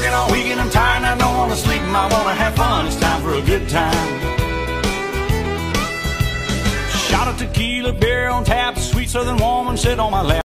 working all weekend, I'm tired and I don't wanna sleep. I wanna have fun, it's time for a good time. Shot of tequila, beer on tap, sweet southern woman sit on my lap.